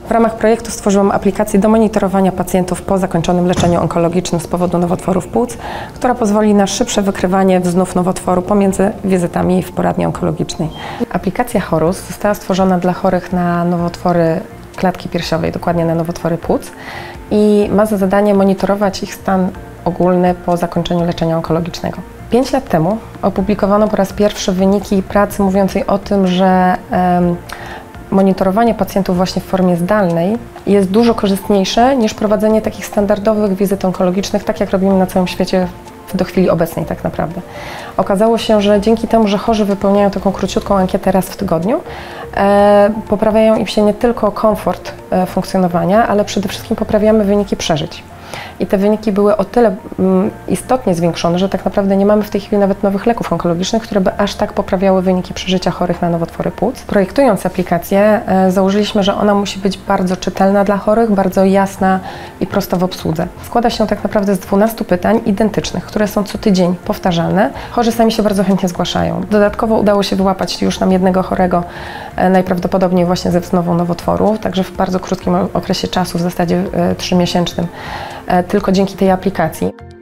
W ramach projektu stworzyłam aplikację do monitorowania pacjentów po zakończonym leczeniu onkologicznym z powodu nowotworów płuc, która pozwoli na szybsze wykrywanie wznów nowotworu pomiędzy wizytami w poradni onkologicznej. Aplikacja Horus została stworzona dla chorych na nowotwory klatki piersiowej, dokładnie na nowotwory płuc, i ma za zadanie monitorować ich stan ogólny po zakończeniu leczenia onkologicznego. 5 lat temu opublikowano po raz pierwszy wyniki pracy mówiącej o tym, że monitorowanie pacjentów właśnie w formie zdalnej jest dużo korzystniejsze niż prowadzenie takich standardowych wizyt onkologicznych, tak jak robimy na całym świecie do chwili obecnej tak naprawdę. Okazało się, że dzięki temu, że chorzy wypełniają taką króciutką ankietę raz w tygodniu, poprawiają im się nie tylko komfort funkcjonowania, ale przede wszystkim poprawiamy wyniki przeżyć. I te wyniki były o tyle istotnie zwiększone, że tak naprawdę nie mamy w tej chwili nawet nowych leków onkologicznych, które by aż tak poprawiały wyniki przeżycia chorych na nowotwory płuc. Projektując aplikację, założyliśmy, że ona musi być bardzo czytelna dla chorych, bardzo jasna i prosta w obsłudze. Składa się tak naprawdę z 12 pytań identycznych, które są co tydzień powtarzalne. Chorzy sami się bardzo chętnie zgłaszają. Dodatkowo udało się wyłapać już nam jednego chorego, najprawdopodobniej właśnie ze wznową nowotworu, także w bardzo krótkim okresie czasu, w zasadzie 3-miesięcznym, tylko dzięki tej aplikacji.